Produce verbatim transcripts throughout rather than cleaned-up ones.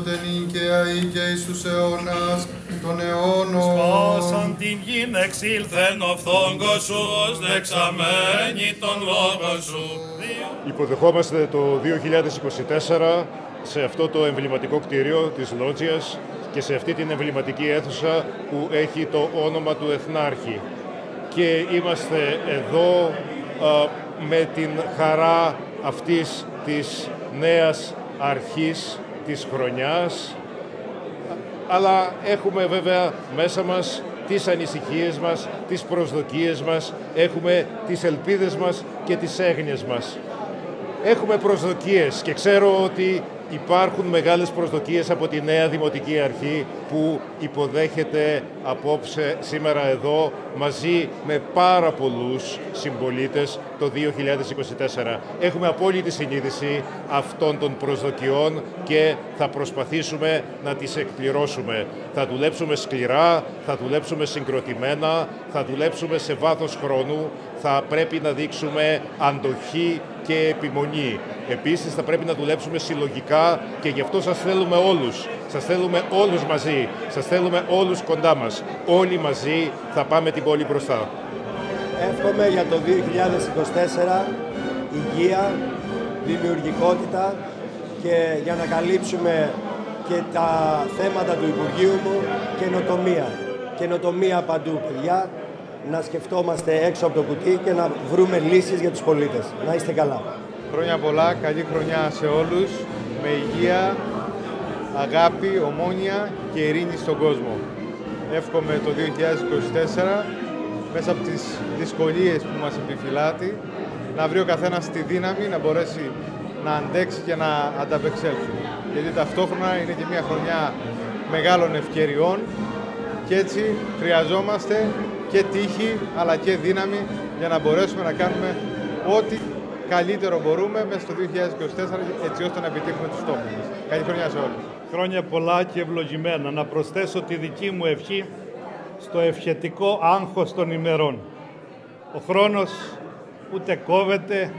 πάντοτε νίκαια ή και εις τους αιώνας των αιώνων. Σπάσαν την γην εξήλθεν ο φθόγκος σου, ως δεξαμένη των λόγων σου. Υποδεχόμαστε το δύο χιλιάδες είκοσι τέσσερα σε αυτό το εμβληματικό κτίριο της Λότζιας και σε αυτή την εμβληματική αίθουσα που έχει το όνομα του Εθνάρχη. Και είμαστε εδώ α, με την χαρά αυτής της νέας αρχής της χρονιάς, αλλά έχουμε βέβαια μέσα μας τις ανησυχίες μας, τις προσδοκίες μας, έχουμε τις ελπίδες μας και τις έγνοιες μας. Έχουμε προσδοκίες και ξέρω ότι υπάρχουν μεγάλες προσδοκίες από τη νέα Δημοτική Αρχή που υποδέχεται απόψε σήμερα εδώ μαζί με πάρα πολλούς συμπολίτες το δύο χιλιάδες είκοσι τέσσερα. Έχουμε απόλυτη συνείδηση αυτών των προσδοκιών και θα προσπαθήσουμε να τις εκπληρώσουμε. Θα δουλέψουμε σκληρά, θα δουλέψουμε συγκροτημένα, θα δουλέψουμε σε βάθος χρόνου, θα πρέπει να δείξουμε αντοχή και επιμονή. Επίσης θα πρέπει να δουλέψουμε συλλογικά και γι' αυτό σας θέλουμε όλους. Σας θέλουμε όλους μαζί. Σας θέλουμε όλους κοντά μας. Όλοι μαζί θα πάμε την πόλη μπροστά. Εύχομαι για το δύο χιλιάδες είκοσι τέσσερα υγεία, δημιουργικότητα και για να καλύψουμε και τα θέματα του Υπουργείου μου, καινοτομία. Καινοτομία παντού, παιδιά. Να σκεφτόμαστε έξω από το κουτί και να βρούμε λύσεις για τους πολίτες. Να είστε καλά. Χρόνια πολλά, καλή χρονιά σε όλους, με υγεία, αγάπη, ομόνοια και ειρήνη στον κόσμο. Εύχομαι το δύο χιλιάδες είκοσι τέσσερα, μέσα από τις δυσκολίες που μας επιφυλάτει, να βρει ο καθένας τη δύναμη να μπορέσει να αντέξει και να ανταπεξέλθει. Γιατί ταυτόχρονα είναι και μια χρονιά μεγάλων ευκαιριών και έτσι χρειαζόμαστε και τύχη αλλά και δύναμη για να μπορέσουμε να κάνουμε ό,τι καλύτερο μπορούμε μέσα στο δύο χιλιάδες είκοσι τέσσερα έτσι ώστε να επιτύχουμε τους στόχους μας. Καλή χρονιά σε όλους. Χρόνια πολλά και ευλογημένα. Να προσθέσω τη δική μου ευχή στο ευχετικό άγχος των ημερών. Ο χρόνος ούτε κόβεται,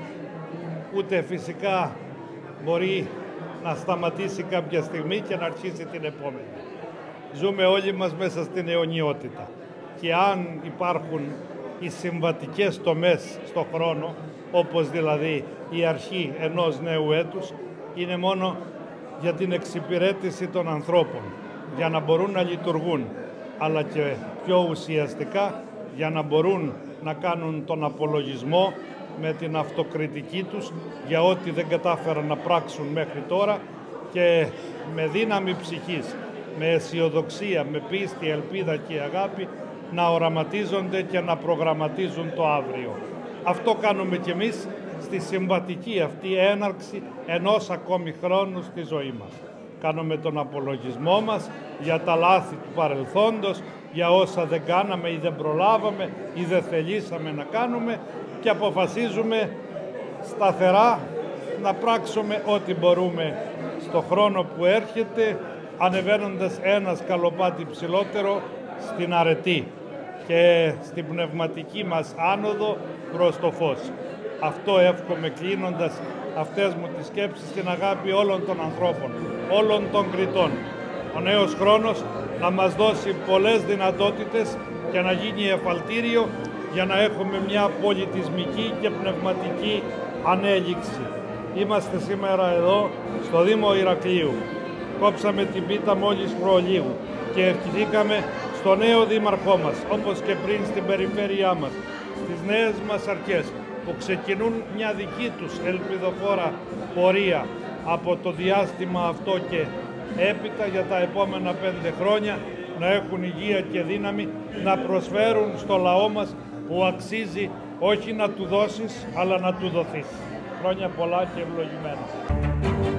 ούτε φυσικά μπορεί να σταματήσει κάποια στιγμή και να αρχίσει την επόμενη. Ζούμε όλοι μας μέσα στην αιωνιότητα. Και αν υπάρχουν οι συμβατικές τομές στο χρόνο, όπως δηλαδή η αρχή ενός νέου έτους, είναι μόνο για την εξυπηρέτηση των ανθρώπων, για να μπορούν να λειτουργούν, αλλά και πιο ουσιαστικά για να μπορούν να κάνουν τον απολογισμό με την αυτοκριτική τους για ό,τι δεν κατάφεραν να πράξουν μέχρι τώρα και με δύναμη ψυχής, με αισιοδοξία, με πίστη, ελπίδα και αγάπη να οραματίζονται και να προγραμματίζουν το αύριο. Αυτό κάνουμε κι εμείς στη συμβατική αυτή έναρξη ενός ακόμη χρόνου στη ζωή μας. Κάνουμε τον απολογισμό μας για τα λάθη του παρελθόντος, για όσα δεν κάναμε ή δεν προλάβαμε ή δεν θελήσαμε να κάνουμε και αποφασίζουμε σταθερά να πράξουμε ό,τι μπορούμε στο χρόνο που έρχεται, ανεβαίνοντας ένα σκαλοπάτι ψηλότερο στην αρετή και στην πνευματική μας άνοδο προς το φως. Αυτό εύχομαι κλείνοντας αυτές μου τις σκέψεις στην αγάπη όλων των ανθρώπων, όλων των Κρητών. Ο νέος χρόνος να μας δώσει πολλές δυνατότητες και να γίνει εφαλτήριο για να έχουμε μια πολιτισμική και πνευματική ανέλυξη. Είμαστε σήμερα εδώ στο Δήμο Ηρακλείου. Κόψαμε την πίτα μόλις προλίγου και ευχηθήκαμε στο νέο δήμαρχό μας, όπως και πριν στην περιφέρειά μας, στις νέες μας αρχές που ξεκινούν μια δική τους ελπιδοφόρα πορεία από το διάστημα αυτό και έπειτα για τα επόμενα πέντε χρόνια να έχουν υγεία και δύναμη να προσφέρουν στο λαό μας που αξίζει όχι να του δώσεις αλλά να του δοθείς. Χρόνια πολλά και ευλογημένα.